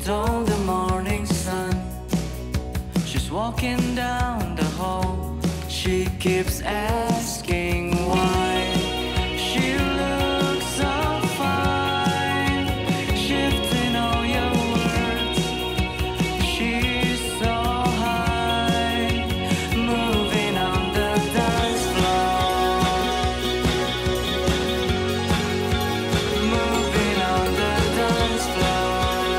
told the morning sun. She's walking down the hall. She keeps asking why. She looks so fine, shifting all your words. She's so high, moving on the dance floor, moving on the dance floor.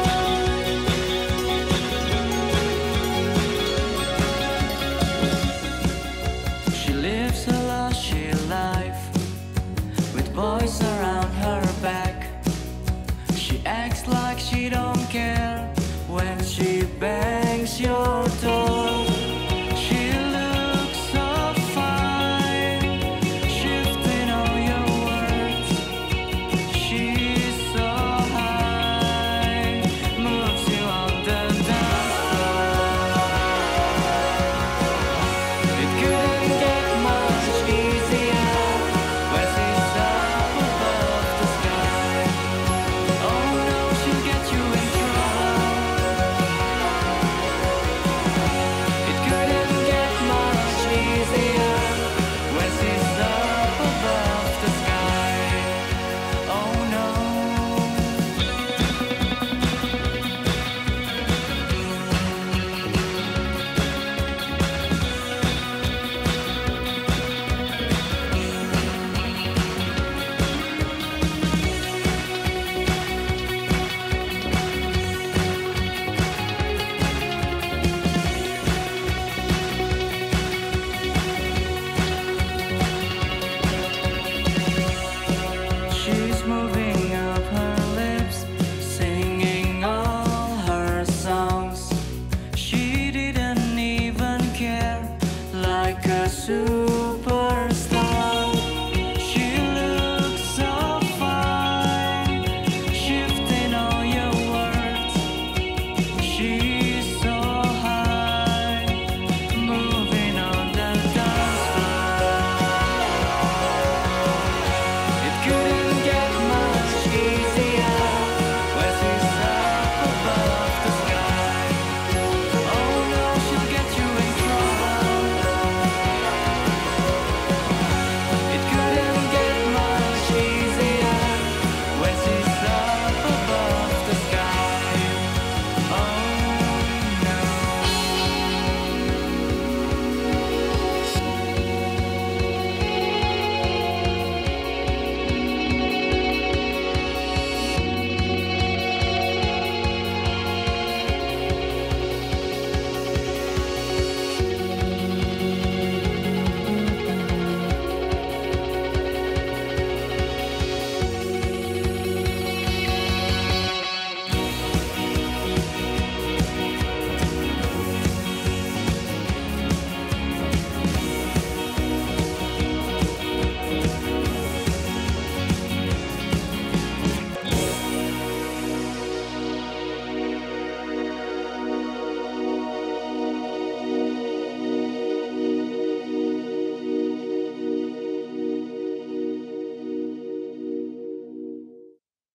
She lives a lushy life with boys around her back. She acts like she don't care when she bangs your door. She looks so fine, shifting all your words. She's so high, moves you on the dance floor. It couldn't get much easier when she's up above the sky. Oh no, she'll get you in trouble. It couldn't get much easier when she's up above the sky. Oh no. She's moving up her lips, singing all her songs. She didn't even care, like a